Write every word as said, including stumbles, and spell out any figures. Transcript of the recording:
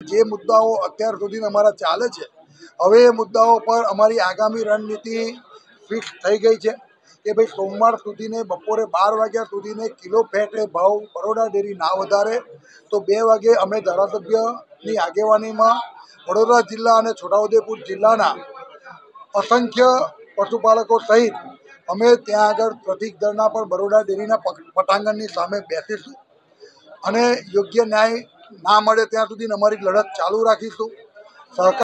જે મુદ્દાઓ અત્યાર સુધી અમારા ચાલે છે, હવે એ મુદ્દાઓ પર અમારી આગામી રણનીતિ ફિક્સ થઈ ગઈ છે કે ભાઈ સોમવાર સુધીને બપોરે બાર વાગ્યા સુધીને કિલો ફેટે ભાવ બરોડા ડેરી ના વધારે તો બે વાગે અમે ધારાસભ્યની આગેવાનીમાં વડોદરા જિલ્લા અને છોટાઉદેપુર જિલ્લાના અસંખ્ય પશુપાલકો સહિત અમે ત્યાં આગળ પ્રતિક ધરણા પર બરોડા ડેરીના પટાંગણની સામે બેસીશું અને યોગ્ય ન્યાય ના મળે ત્યાં સુધી અમારી લડત ચાલુ રાખીશું. સરકાર